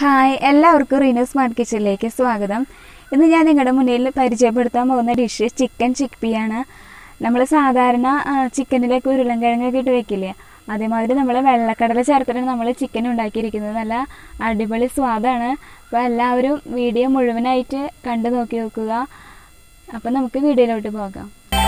Hi, എല്ലാവർക്കും Reenu smart കിച്ചണിലേക്ക് സ്വാഗതം. ഇന്ന് ഞാൻ നിങ്ങളുടെ മുന്നിൽ പരിചയപ്പെടുത്താൻ പോകുന്ന ഡിഷ് ചിക്കൻ ചിക്പിയാണ്. നമ്മൾ സാധാരണ ചിക്കനിലേക്ക് ഉരുളൻകിഴങ്ങൊക്കെ ഇട്ട് വെക്കില്ലേ, അതേമാതിരി നമ്മൾ വെള്ളക്കടല ചേർത്തിട്ടാണ് നമ്മൾ ചിക്കൻ ഉണ്ടാക്കിയിരിക്കുന്നത്. നല്ല അടിപൊളി സ്വാദാണ്. അപ്പോൾ എല്ലാവരും വീഡിയോ മുഴുവനായിട്ട് കണ്ടു നോക്കി നോക്കുക. അപ്പം നമുക്ക് വീഡിയോയിലോട്ട് പോകാം.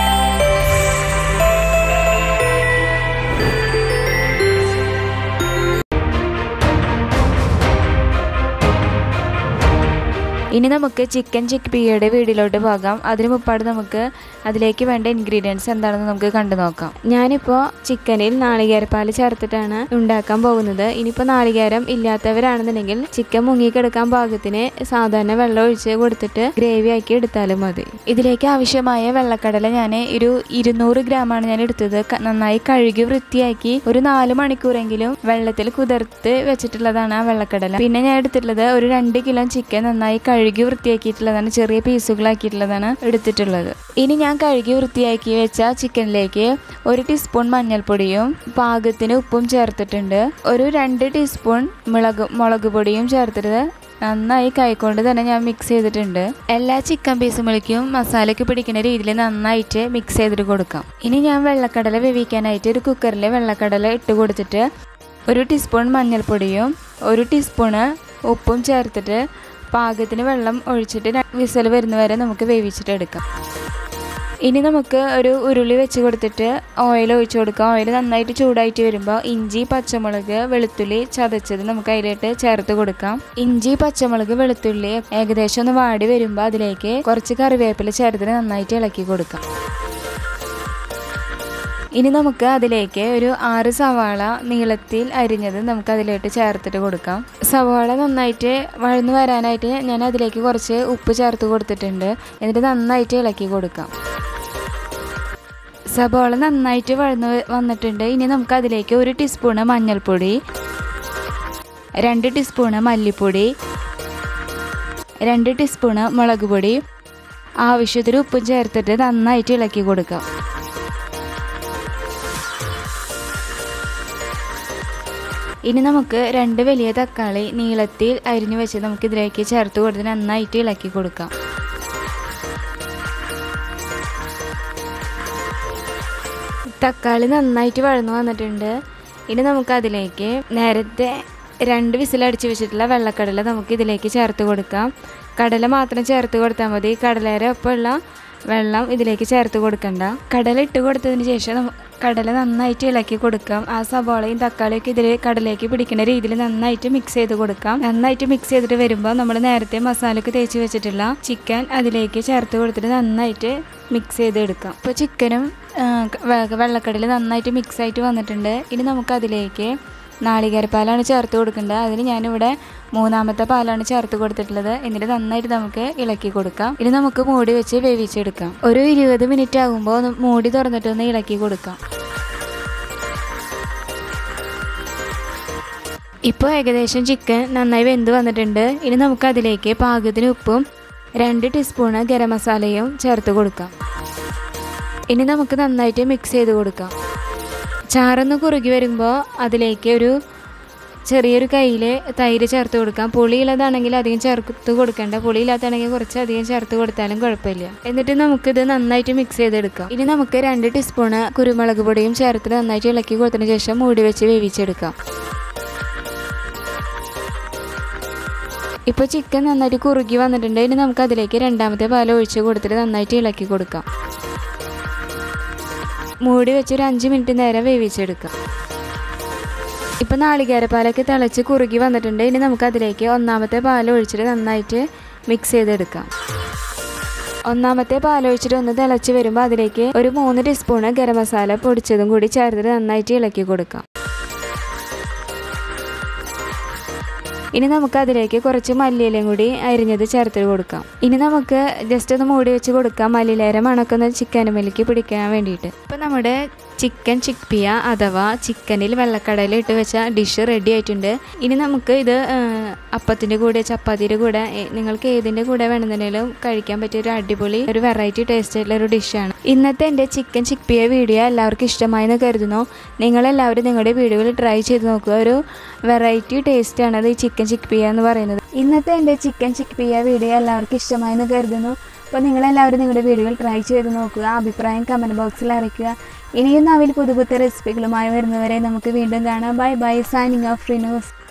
ഇനി നമുക്ക് ചിക്കൻ ചിക്പിയുടെ വീഡിയോയിലോട്ട് പോകാം. അതിന് മുമ്പാട് നമുക്ക് അതിലേക്ക് വേണ്ട ഇൻഗ്രീഡിയൻസ് എന്താണെന്ന് നമുക്ക് കണ്ടു നോക്കാം. ഞാനിപ്പോൾ ചിക്കനിൽ നാളികേരപ്പാൽ ചേർത്തിട്ടാണ് ഉണ്ടാക്കാൻ പോകുന്നത്. ഇനിയിപ്പോൾ നാളികേരം ഇല്ലാത്തവരാണെന്നുണ്ടെങ്കിൽ ചിക്കൻ മുങ്ങിക്കെടുക്കാൻ പാകത്തിന് സാധാരണ വെള്ളം ഒഴിച്ച് കൊടുത്തിട്ട് ഗ്രേവി ആക്കി എടുത്താലും മതി. ഇതിലേക്ക് ആവശ്യമായ വെള്ളക്കടല ഞാൻ ഒരു 200 ഗ്രാമാണ് ഞാൻ എടുത്തത്. നന്നായി കഴുകി വൃത്തിയാക്കി ഒരു 4 മണിക്കൂറെങ്കിലും വെള്ളത്തിൽ കുതിർത്ത് വെച്ചിട്ടുള്ളതാണ് ആ വെള്ളക്കടല. പിന്നെ ഞാൻ എടുത്തിട്ടുള്ളത് ഒരു 2 കിലോ ചിക്കൻ നന്നായി കഴുകി വൃത്തിയാക്കിയിട്ടുള്ളതാണ്, ചെറിയ പീസുകളാക്കിയിട്ടുള്ളതാണ് എടുത്തിട്ടുള്ളത്. ഇനി ഞാൻ കഴുകി വൃത്തിയാക്കി വെച്ച ചിക്കനിലേക്ക് 1 ടീസ്പൂൺ മഞ്ഞൾപ്പൊടിയും പാകത്തിന് ഉപ്പും ചേർത്തിട്ടുണ്ട്. ഒരു 2 ടീസ്പൂൺ മുളക് പൊടിയും ചേർത്തിട്ട് നന്നായി കൈകൊണ്ട് തന്നെ ഞാൻ മിക്സ് ചെയ്തിട്ടുണ്ട്. എല്ലാ ചിക്കൻ പീസുകൾക്കും മസാലയ്ക്ക് പിടിക്കുന്ന രീതിയിൽ നന്നായിട്ട് മിക്സ് ചെയ്തിട്ട് കൊടുക്കാം. ഇനി ഞാൻ വെള്ളക്കടല വേവിക്കാനായിട്ട് ഒരു കുക്കറിൽ വെള്ളക്കടല ഇട്ട് കൊടുത്തിട്ട് 1 ടീസ്പൂൺ മഞ്ഞൾപ്പൊടിയും 1 ടീസ്പൂണ് ഉപ്പും ചേർത്തിട്ട് പാകത്തിന് വെള്ളം ഒഴിച്ചിട്ട് വിസിൽ വരുന്നവരെ നമുക്ക് വേവിച്ചിട്ടെടുക്കാം. ഇനി നമുക്ക് ഒരു ഉരുളി വെച്ച് കൊടുത്തിട്ട് ഓയിൽ ഒഴിച്ച് കൊടുക്കാം. ഓയിൽ നന്നായിട്ട് ചൂടായിട്ട് വരുമ്പോൾ ഇഞ്ചി, പച്ചമുളക്, വെളുത്തുള്ളി ചതച്ചത് നമുക്ക് അതിലേക്ക് ചേർത്ത് കൊടുക്കാം. ഇഞ്ചി, പച്ചമുളക്, വെളുത്തുള്ളി ഏകദേശം ഒന്ന് വാടി വരുമ്പോൾ അതിലേക്ക് കുറച്ച് കറിവേപ്പില ചേർത്തിട്ട് നന്നായിട്ട് ഇളക്കി കൊടുക്കാം. ഇനി നമുക്ക് അതിലേക്ക് ഒരു 6 സവാള നീളത്തിൽ അരിഞ്ഞത് നമുക്ക് അതിലേക്ക് ചേർത്തിട്ട് കൊടുക്കാം. സവാള നന്നായിട്ട് വഴന്നു വരാനായിട്ട് ഞാൻ അതിലേക്ക് കുറച്ച് ഉപ്പ് ചേർത്ത് കൊടുത്തിട്ടുണ്ട്. എന്നിട്ട് നന്നായിട്ട് ഇളക്കി കൊടുക്കാം. സവാള നന്നായിട്ട് വഴന്നു വന്നിട്ടുണ്ട്. ഇനി നമുക്ക് അതിലേക്ക് 1 ടീസ്പൂണ് മഞ്ഞൾപ്പൊടി, 2 ടീസ്പൂണ് മല്ലിപ്പൊടി, 2 ടീസ്പൂണ് മുളക് പൊടി, ആവശ്യത്തിന് ഉപ്പും ചേർത്തിട്ട് നന്നായിട്ട് ഇളക്കി കൊടുക്കാം. ഇനി നമുക്ക് 2 വലിയ തക്കാളി നീളത്തിൽ അരിഞ്ഞു വെച്ച് നമുക്ക് ഇതിലേക്ക് ചേർത്ത് കൊടുത്ത് നന്നായിട്ട് ഇളക്കി കൊടുക്കാം. തക്കാളി നന്നായിട്ട് വഴന്നു വന്നിട്ടുണ്ട്. ഇനി നമുക്ക് അതിലേക്ക് നേരത്തെ 2 വിസിലടിച്ച് വെച്ചിട്ടുള്ള വെള്ളക്കടല നമുക്ക് ഇതിലേക്ക് ചേർത്ത് കൊടുക്കാം. കടല മാത്രം ചേർത്ത് കൊടുത്താൽ മതി, കടലയുടെ ഒപ്പമുള്ള വെള്ളം ഇതിലേക്ക് ചേർത്ത് കൊടുക്കണ്ട. കടല ഇട്ട് കൊടുത്തതിന് ശേഷം കടല നന്നായിട്ട് ഇളക്കി കൊടുക്കാം. ആ സവാളയും തക്കാളിയൊക്കെ ഇതിൽ കടലേക്ക് പിടിക്കുന്ന രീതിയിൽ നന്നായിട്ട് മിക്സ് ചെയ്ത് കൊടുക്കാം. നന്നായിട്ട് മിക്സ് ചെയ്തിട്ട് വരുമ്പോൾ നമ്മൾ നേരത്തെ മസാലയ്ക്ക് തേച്ച് വെച്ചിട്ടുള്ള ചിക്കൻ അതിലേക്ക് ചേർത്ത് കൊടുത്തിട്ട് നന്നായിട്ട് മിക്സ് ചെയ്തെടുക്കാം. ഇപ്പോൾ ചിക്കനും വെള്ളക്കടല നന്നായിട്ട് മിക്സ് ആയിട്ട് വന്നിട്ടുണ്ട്. ഇനി നമുക്കതിലേക്ക് നാളികേരപ്പാലാണ് ചേർത്ത് കൊടുക്കേണ്ടത്. അതിന് ഞാനിവിടെ 3ാമത്തെ പാലാണ് ചേർത്ത് കൊടുത്തിട്ടുള്ളത്. എന്നിട്ട് നന്നായിട്ട് നമുക്ക് ഇളക്കി കൊടുക്കാം. ഇനി നമുക്ക് മൂടി വെച്ച് വേവിച്ചെടുക്കാം. ഒരു 20 മിനിറ്റ് ആകുമ്പോൾ മൂടി തുറന്നിട്ടൊന്ന് ഇളക്കി കൊടുക്കാം. ഇപ്പോൾ ഏകദേശം ചിക്കൻ നന്നായി വെന്ത് വന്നിട്ടുണ്ട്. ഇനി നമുക്ക് അതിലേക്ക് പാകത്തിന് ഉപ്പും 2 ടീസ്പൂണ് ഗരം മസാലയും ചേർത്ത് കൊടുക്കാം. ഇനി നമുക്ക് നന്നായിട്ട് മിക്സ് ചെയ്ത് കൊടുക്കാം. ചാറൊന്ന് കുറുകി വരുമ്പോൾ അതിലേക്ക് ഒരു ചെറിയൊരു കയ്യിൽ തൈര് ചേർത്ത് കൊടുക്കാം. പുളിയുള്ളതാണെങ്കിൽ അധികം ചേർത്ത് കൊടുക്കേണ്ട, പുളിയില്ലാത്താണെങ്കിൽ കുറച്ച് അധികം ചേർത്ത് കൊടുത്താലും കുഴപ്പമില്ല. എന്നിട്ട് നമുക്കിത് നന്നായിട്ട് മിക്സ് ചെയ്തെടുക്കാം. ഇനി നമുക്ക് 2 ടീസ്പൂണ് കുരുമുളക് പൊടിയും ചേർത്ത് നന്നായിട്ട് ഇളക്കി കൊടുത്തതിന് ശേഷം മൂടി വെച്ച് വേവിച്ചെടുക്കാം. ഇപ്പോൾ ചിക്കൻ നന്നായിട്ട് കുറുകി വന്നിട്ടുണ്ട്. ഇനി നമുക്ക് അതിലേക്ക് 2ാമത്തെ പാൽ ഒഴിച്ച് കൊടുത്തിട്ട് നന്നായിട്ട് ഇളക്കി കൊടുക്കാം. മൂടി വെച്ച് ഒരു 5 മിനിറ്റ് നേരം വേവിച്ചെടുക്കാം. ഇപ്പോൾ നാളികേരപ്പാലൊക്കെ തിളച്ച് കുറുകി വന്നിട്ടുണ്ട്. ഇനി നമുക്ക് അതിലേക്ക് 1ാമത്തെ പാൽ ഒഴിച്ചിട്ട് നന്നായിട്ട് മിക്സ് ചെയ്തെടുക്കാം. 1ാമത്തെ പാൽ ഒഴിച്ചിട്ട് ഒന്ന് തിളച്ച് വരുമ്പോൾ അതിലേക്ക് ഒരു 3 ടീസ്പൂണ് ഗരം മസാല പൊടിച്ചതും കൂടി ചേർത്തിട്ട് നന്നായിട്ട് ഇളക്കി കൊടുക്കാം. ഇനി നമുക്ക് അതിലേക്ക് കുറച്ച് മല്ലിയിലയും കൂടി അരിഞ്ഞത് ചേർത്ത് കൊടുക്കാം. ഇനി നമുക്ക് ജസ്റ്റ് ഒന്ന് മൂടി വെച്ച് കൊടുക്കാം, മല്ലിയിലേര മണക്കുന്ന ചിക്കനുമേലേക്ക് പിടിക്കാൻ വേണ്ടിയിട്ട്. ഇപ്പം നമ്മുടെ ചിക്കൻ ചിക്പിയ അഥവാ ചിക്കനിൽ വെള്ളക്കടല ഇട്ട് വെച്ച ഡിഷ് റെഡി ആയിട്ടുണ്ട്. ഇനി നമുക്ക് ഇത് അപ്പത്തിൻ്റെ കൂടെ ചപ്പാത്തിയുടെ കൂടെ നിങ്ങൾക്ക് ഏതിൻ്റെ കൂടെ വേണമെന്നുണ്ടെങ്കിലും കഴിക്കാൻ പറ്റിയ ഒരു അടിപൊളി ഒരു വെറൈറ്റി ടേസ്റ്റ് ആയിട്ടുള്ള ഒരു ഡിഷാണ്. ഇന്നത്തെ എൻ്റെ ചിക്കൻ ചിക്പിയ വീഡിയോ എല്ലാവർക്കും ഇഷ്ടമായി എന്ന് കരുതുന്നു. നിങ്ങളെല്ലാവരും നിങ്ങളുടെ വീഡിയോയിൽ ട്രൈ ചെയ്ത് നോക്കുക. ഒരു വെറൈറ്റി ടേസ്റ്റാണ് അത് ഈ ചിക്കൻ ചിക്പിയ എന്ന് പറയുന്നത്. ഇന്നത്തെ എൻ്റെ ചിക്കൻ ചിക്പിയ വീഡിയോ എല്ലാവർക്കും ഇഷ്ടമായി എന്ന് കരുതുന്നു. അപ്പോൾ നിങ്ങളെല്ലാവരും നിങ്ങളുടെ വീഡിയോയിൽ ട്രൈ ചെയ്ത് നോക്കുക. അഭിപ്രായം കമൻറ്റ് ബോക്സിൽ അറിയിക്കുക. ഇനിയും നാവിൽ പുതുപുത്ത റെസിപ്പികളുമായി വരുന്നവരെ നമുക്ക് വീണ്ടും കാണാം. Bye bye. Signing off Rinoos.